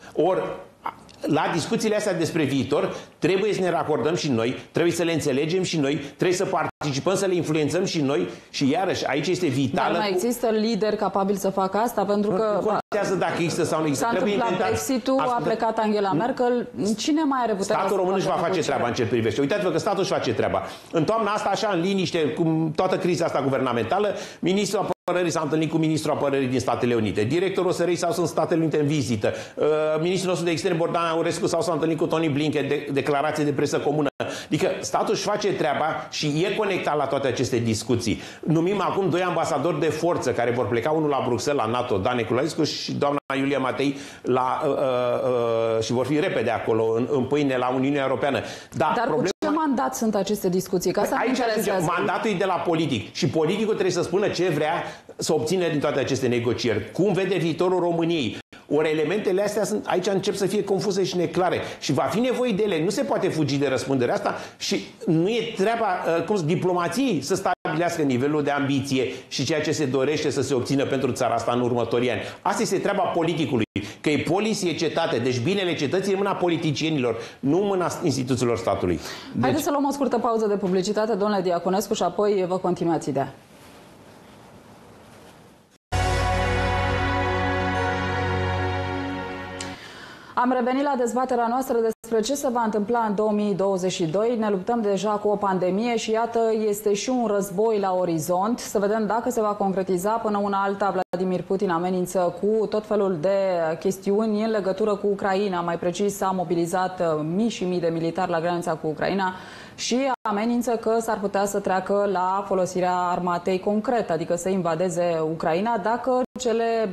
La discuțiile astea despre viitor trebuie să ne racordăm și noi, trebuie să le înțelegem și noi, trebuie să participăm, să le influențăm și noi și iarăși aici este vitală... Dar mai există lideri capabili să facă asta? Pentru că... Nu contează dacă există sau nu există. S-a întâmplat Brexit-ul, a plecat Angela Merkel. Cine mai are puterea? Statul român își va face treaba în ce privește. Uitați-vă că statul își face treaba. În toamna asta, așa, în liniște, cu toată criza asta guvernamentală, ministrul Apărării s-a întâlnit cu ministrul Apărării din Statele Unite. Directorul OSRI s-a în Statele Unite în vizită. Ministrul nostru de externe, Bogdan Aurescu, s-a întâlnit cu Tony Blinken, declarație de presă comună. Adică statul își face treaba și e conectat la toate aceste discuții. Numim acum 2 ambasadori de forță care vor pleca, unul la Bruxelles, la NATO, Dan Niculescu, și doamna Iulia Matei și vor fi repede acolo în pâine la Uniunea Europeană. Dar cu ce mandat sunt aceste discuții? Că asta aici mandatul e de la politic și politicul trebuie să spună ce vrea să obține din toate aceste negocieri. Cum vede viitorul României? Ori elementele astea aici încep să fie confuse și neclare. Și va fi nevoie de ele. Nu se poate fugi de răspunderea asta și nu e treaba diplomației să stabilească nivelul de ambiție și ceea ce se dorește să se obțină pentru țara asta în următorii ani. Asta este treaba politicului. Că e poliție cetate. Deci binele cetății e în mâna politicienilor, nu în mâna instituțiilor statului. Haideți să luăm o scurtă pauză de publicitate, domnule Diaconescu, și apoi vă continuați ideea. Am revenit la dezbaterea noastră despre ce se va întâmpla în 2022. Ne luptăm deja cu o pandemie și iată, este și un război la orizont. Să vedem dacă se va concretiza. Până una alta, Vladimir Putin amenință cu tot felul de chestiuni în legătură cu Ucraina. Mai precis, a mobilizat mii și mii de militari la granița cu Ucraina și amenință că s-ar putea să treacă la folosirea armatei concret, adică să invadeze Ucraina, dacă cele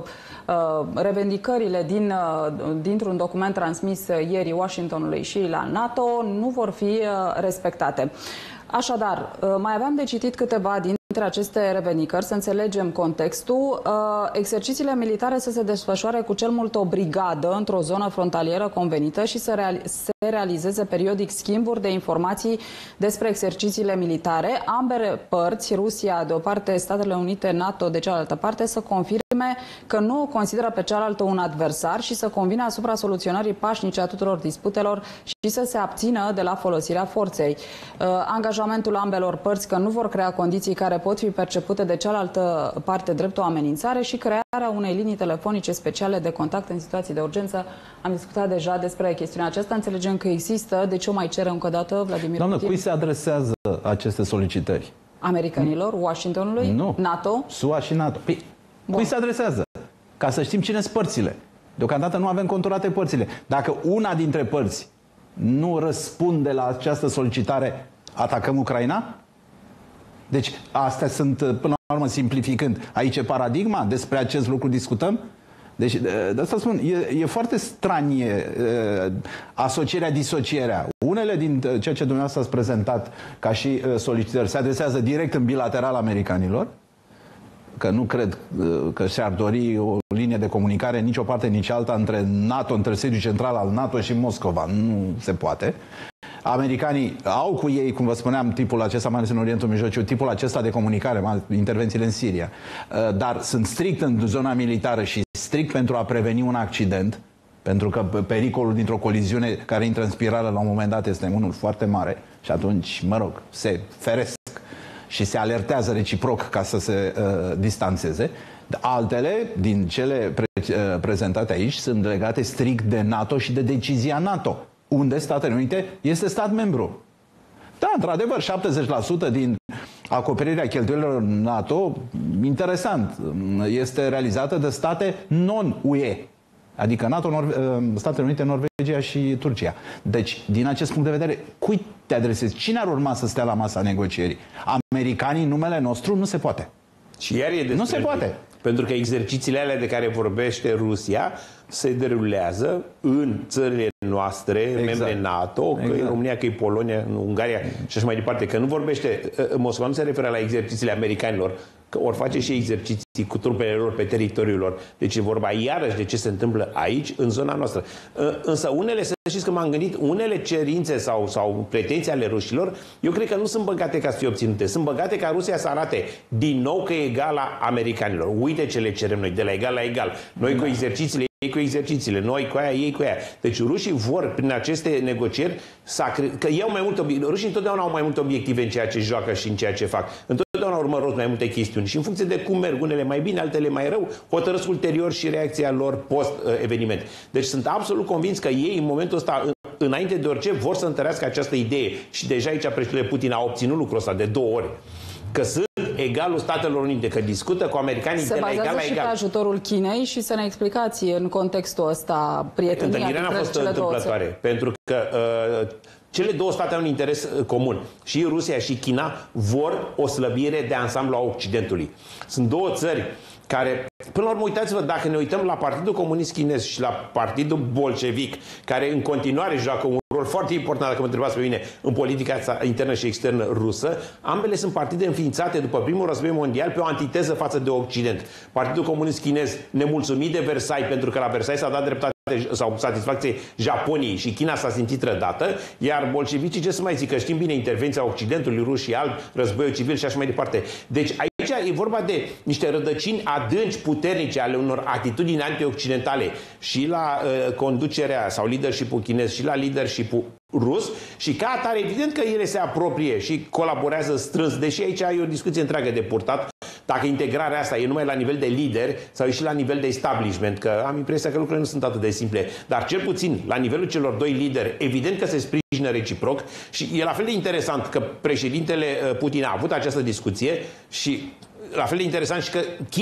revendicările dintr-un document transmis ieri Washingtonului și la NATO nu vor fi respectate. Așadar, mai aveam de citit câteva dintre aceste revendicări, să înțelegem contextul. Exercițiile militare să se desfășoare cu cel mult o brigadă într-o zonă frontalieră convenită și să se realizeze periodic schimburi de informații despre exercițiile militare. Ambele părți, Rusia de o parte, Statele Unite, NATO de cealaltă parte, să confirme că nu o consideră pe cealaltă un adversar și să convină asupra soluționării pașnice a tuturor disputelor și să se abțină de la folosirea forței. Angajamentul ambelor părți că nu vor crea condiții care pot fi percepute de cealaltă parte drept o amenințare și crearea unei linii telefonice speciale de contact în situații de urgență. Am discutat deja despre chestiunea aceasta, înțelegem că există. De ce o mai cere încă o dată Vladimir Putin? Cui se adresează aceste solicitări? Americanilor, Washingtonului, nu. NATO? SUA și NATO. Cui se adresează? Ca să știm cine sunt părțile. Deocamdată nu avem conturate părțile. Dacă una dintre părți nu răspunde la această solicitare, atacăm Ucraina? Deci, astea sunt, până la urmă, simplificând. Aici e paradigma? Despre acest lucru discutăm? Deci, de asta spun, e foarte stranie asocierea, disocierea. Unele din ceea ce dumneavoastră ați prezentat ca și solicitări se adresează direct în bilateral americanilor, că nu cred că și-ar dori o linie de comunicare nici o parte, nici alta între NATO, între sediul central al NATO și Moscova. Nu se poate. Americanii au cu ei, cum vă spuneam, tipul acesta, mai ales în Orientul Mijlociu, tipul acesta de comunicare, intervențiile în Siria. Dar sunt strict în zona militară și strict pentru a preveni un accident, pentru că pericolul dintr-o coliziune care intră în spirală la un moment dat este unul foarte mare și atunci, mă rog, se feresc și se alertează reciproc ca să se distanțeze. Altele din cele prezentate aici sunt legate strict de NATO și de decizia NATO, unde Statele Unite este stat membru. Da, într-adevăr, 70% din acoperirea cheltuielilor NATO, interesant, este realizată de state non-UE. Adică NATO, Statele Unite, Norvegia și Turcia. Deci, din acest punct de vedere, cui te adresezi? Cine ar urma să stea la masa negocierii? Americanii, în numele nostru, nu se poate. Și iar e nu se poate. Pentru că exercițiile alea de care vorbește Rusia se derulează în țările noastre, membre NATO, că e România, că e Polonia, Ungaria și așa mai departe. Că nu vorbește, Moscova nu se referă la exercițiile americanilor, că or face și exerciții cu trupele lor pe teritoriul lor. Deci e vorba iarăși de ce se întâmplă aici, în zona noastră. Însă unele, să știți că m-am gândit, unele cerințe sau pretenții ale rușilor, eu cred că nu sunt băgate ca să fie obținute. Sunt băgate ca Rusia să arate din nou că e egal la americanilor. Uite ce le cerem noi, de la egal la egal. Noi cu exercițiile, ei cu exercițiile, noi cu aia, ei cu aia. Deci rușii vor, prin aceste negocieri, că iau mai multe obiective. Rușii întotdeauna au mai multe obiective în ceea ce joacă și în ceea ce fac. Întotdeauna urmăresc mai multe chestiuni și în funcție de cum merg unele mai bine, altele mai rău, hotărăsc ulterior și reacția lor post-eveniment. Deci sunt absolut convins că ei, în momentul ăsta, înainte de orice, vor să întărească această idee. Și deja aici președintele Putin a obținut lucrul ăsta de 2 ori. Că sunt egalul Statelor Unite, că discută cu americanii de la egal la egal. Se bazează și pe ajutorul Chinei și să ne explicați în contextul ăsta prietenia. Întâlnirea n-a fost întâmplătoare, pentru că cele două state au un interes comun. Și Rusia și China vor o slăbire de ansamblu a Occidentului. Sunt două țări care, până la urmă, uitați-vă, dacă ne uităm la Partidul Comunist Chinez și la Partidul Bolșevic, care în continuare joacă un rol foarte important, dacă mă întrebați pe mine, în politica internă și externă rusă. Ambele sunt partide înființate după primul război mondial pe o antiteză față de Occident. Partidul Comunist Chinez, nemulțumit de Versailles, pentru că la Versailles s-a dat dreptate sau satisfacție Japoniei și China s-a simțit trădată, iar bolșevicii, ce să mai zic, că știm bine intervenția Occidentului, rușii albi, războiul civil și așa mai departe. Deci aici e vorba de niște rădăcini adânci puternice ale unor atitudini antioccidentale și la conducerea sau leadership-ul chinez și la leadership-ul rus și ca atare evident că ele se apropie și colaborează strâns, deși aici e o discuție întreagă de purtat dacă integrarea asta e numai la nivel de lider sau e și la nivel de establishment, că am impresia că lucrurile nu sunt atât de simple, dar cel puțin la nivelul celor doi lideri, evident că se sprijină reciproc și e la fel de interesant că președintele Putin a avut această discuție și la fel de interesant și că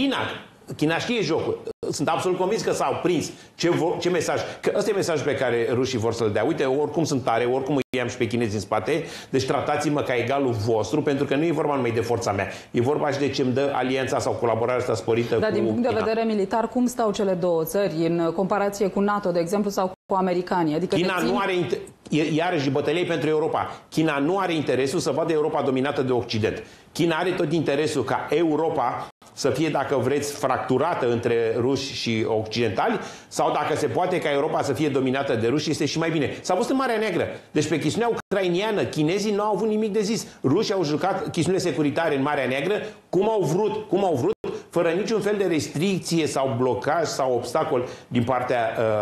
China știe jocul. Sunt absolut convins că s-au prins ce mesaj. Că ăsta e mesajul pe care rușii vor să-l dea. Uite, oricum sunt tare, oricum îi am și pe chinezi în spate, deci tratați-mă ca egalul vostru, pentru că nu e vorba numai de forța mea. E vorba și de ce îmi dă alianța sau colaborarea asta sporită. Dar din punct de vedere militar, cum stau cele două țări în comparație cu NATO, de exemplu, sau cu americanii? Adică China nu are iarăși bătălie pentru Europa. China nu are interesul să vadă Europa dominată de Occident. China are tot interesul ca Europa să fie, dacă vreți, fracturată între ruși și occidentali, sau dacă se poate ca Europa să fie dominată de ruși, este și mai bine. S-a văzut în Marea Neagră. Deci pe chestiunea ucrainiană, chinezii nu au avut nimic de zis. Rușii au jucat chestiunile securitare în Marea Neagră cum au vrut, fără niciun fel de restricție sau blocaj sau obstacol din partea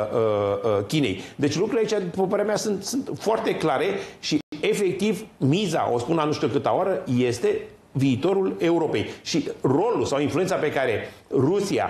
Chinei. Deci lucrurile aici, după părerea mea, sunt foarte clare și efectiv miza, o spun la nu știu câta oră, este viitorul Europei. Și rolul sau influența pe care Rusia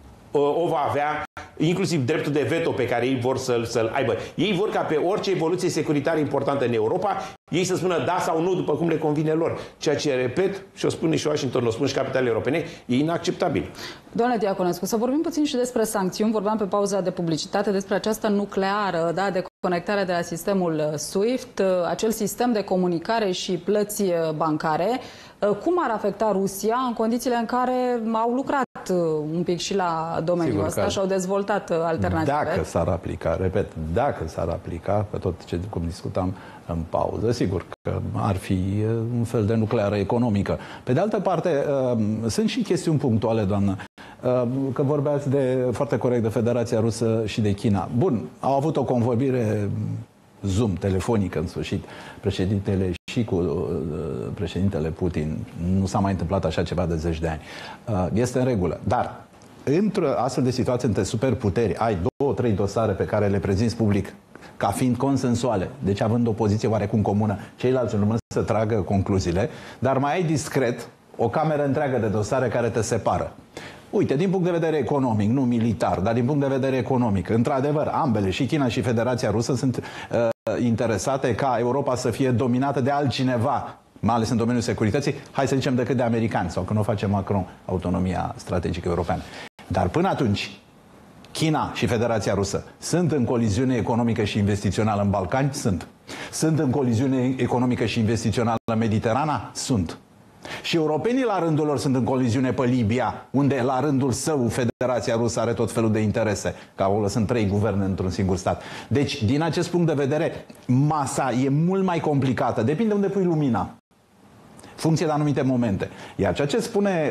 o va avea, inclusiv dreptul de veto pe care ei vor să-l aibă. Ei vor ca pe orice evoluție securitară importantă în Europa, ei să spună da sau nu după cum le convine lor. Ceea ce, repet, și o spune și Washington, o spun și capitalele europene, e inacceptabil. Doamne Diaconescu, să vorbim puțin și despre sancțiuni. Vorbeam pe pauza de publicitate despre această nucleară, da, de conectare de la sistemul SWIFT, acel sistem de comunicare și plăți bancare. Cum ar afecta Rusia în condițiile în care au lucrat un pic și la domeniul ăsta și au dezvoltat alternative? Dacă s-ar aplica, repet, dacă s-ar aplica, pe tot cum discutam în pauză, sigur că ar fi un fel de nucleară economică. Pe de altă parte, sunt și chestiuni punctuale, doamnă, că vorbeați foarte corect de Federația Rusă și de China. Bun, au avut o convorbire Zoom, telefonică, în sfârșit, președintele și cu președintele Putin. Nu s-a mai întâmplat așa ceva de zeci de ani. Este în regulă. Dar, într-o astfel de situație între superputeri, ai 2-3 dosare pe care le prezinți public ca fiind consensuale, deci având o poziție oarecum comună, ceilalți urmă să tragă concluziile, dar mai ai discret o cameră întreagă de dosare care te separă. Uite, din punct de vedere economic, nu militar, dar din punct de vedere economic, într-adevăr, ambele, și China și Federația Rusă, sunt interesate ca Europa să fie dominată de altcineva, mai ales în domeniul securității, hai să zicem decât de americani, sau când o face Macron, autonomia strategică europeană. Dar până atunci, China și Federația Rusă sunt în coliziune economică și investițională în Balcani? Sunt. Sunt în coliziune economică și investițională în Mediterana? Sunt. Și europenii la rândul lor sunt în coliziune pe Libia, unde la rândul său Federația Rusă are tot felul de interese, că acolo sunt 3 guverne într-un singur stat. Deci, din acest punct de vedere, masa e mult mai complicată, depinde unde pui lumina, funcție de anumite momente. Iar ceea ce spune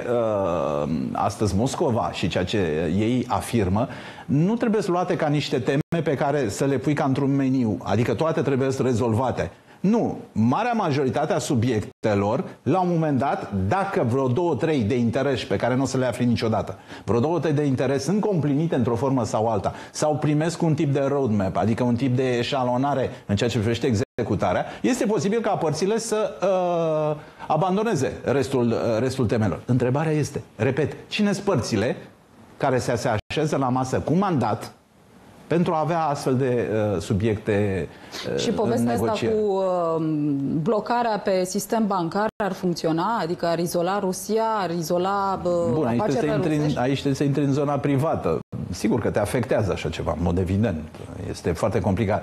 astăzi Moscova și ceea ce ei afirmă, nu trebuie să luate ca niște teme pe care să le pui ca într-un meniu, adică toate trebuie să rezolvate. Nu. Marea majoritate a subiectelor, la un moment dat, dacă vreo 2-3 de interes pe care nu o să le afli niciodată, vreo 2-3 de interes sunt complinite într-o formă sau alta, sau primesc un tip de roadmap, adică un tip de eșalonare în ceea ce privește executarea, este posibil ca părțile să abandoneze restul temelor. Întrebarea este, repet, cine sunt părțile care se așează la masă cu mandat pentru a avea astfel de subiecte și povestea asta cu blocarea pe sistem bancar ar funcționa? Adică ar izola Rusia, ar izola afacerile rusești? Aici trebuie să intri în zona privată. Sigur că te afectează așa ceva, în mod evident. Este foarte complicat.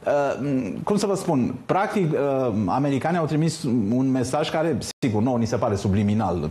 Cum să vă spun? Practic, americanii au trimis un mesaj care, sigur, nouă ni se pare subliminal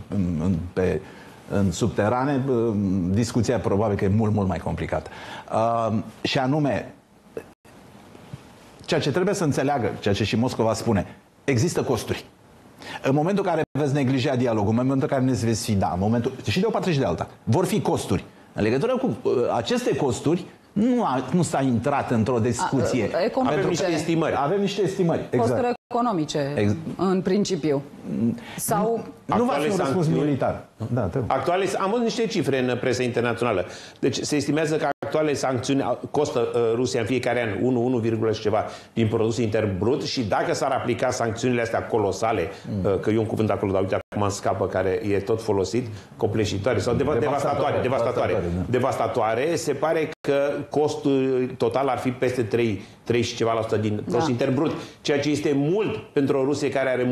în subterane, discuția probabil că e mult, mult mai complicată. Și anume, ceea ce trebuie să înțeleagă, ceea ce și Moscova spune, există costuri. În momentul în care veți neglija dialogul, în momentul în care ne veți sfida, în momentul, și de o parte și de alta, vor fi costuri. În legătură cu aceste costuri, nu s-a intrat într-o discuție. Avem niște estimări. Avem niște estimări. Costuri economice, în principiu. Sau... Nu v-ați un răspuns militar. Da, am văzut niște cifre în presa internațională. Deci se estimează că actuale sancțiuni costă Rusia în fiecare an 1, și ceva din produsul intern brut și dacă s-ar aplica sancțiunile astea colosale, că e un cuvânt acolo, dar uite acum îmi scapă, care e tot folosit, copleșitoare sau devastatoare, se pare că costul total ar fi peste 3 și ceva la sută din produsul intern brut, ceea ce este mult pentru o Rusie care are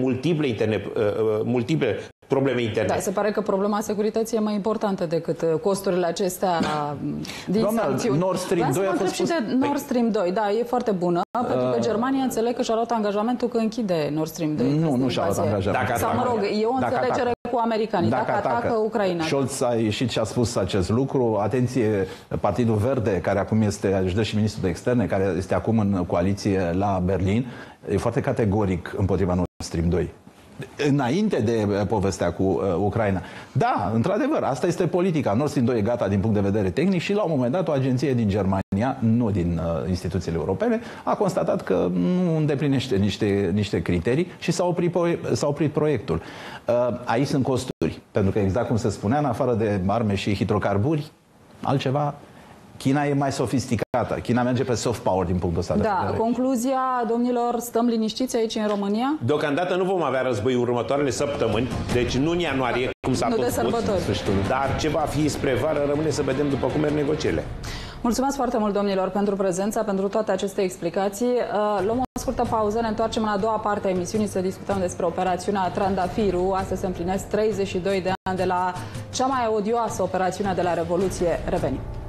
multiple probleme interne. Da, se pare că problema securității e mai importantă decât costurile acestea din sancțiuni. Nord Stream 2 a fost și de Nord Stream 2, da, e foarte bună, pentru că Germania înțeleg că și-a luat angajamentul că închide Nord Stream 2. Nu și-a luat angajamentul. Sau, mă rog, e o înțelegere cu americanii, dacă atacă Ucraina. Scholz a ieșit și a spus acest lucru. Atenție, Partidul Verde, care acum își dă și ministrul de externe, care este acum în coaliție la Berlin, e foarte categoric împotriva Nord Stream 2. Înainte de povestea cu Ucraina. Da, într-adevăr, asta este politica. Nord Stream 2 e gata din punct de vedere tehnic și la un moment dat o agenție din Germania, nu din instituțiile europene, a constatat că nu îndeplinește niște criterii și s-a oprit proiectul. Aici sunt costuri, pentru că exact cum se spunea, în afară de arme și hidrocarburi, altceva... China e mai sofisticată. China merge pe soft power din punctul ăsta de vedere. Da, concluzia, domnilor, stăm liniștiți aici în România? Deocamdată nu vom avea război în următoarele săptămâni, deci nu în ianuarie, cum s-a tot spus, dar ce va fi spre vară rămâne să vedem după cum merg negocierile. Mulțumesc foarte mult, domnilor, pentru prezența, pentru toate aceste explicații. Luăm o scurtă pauză, ne întoarcem în a doua parte a emisiunii să discutăm despre operațiunea Trandafiru. Astăzi se împlinesc 32 de ani de la cea mai odioasă operațiune de la Revoluție. Revenim.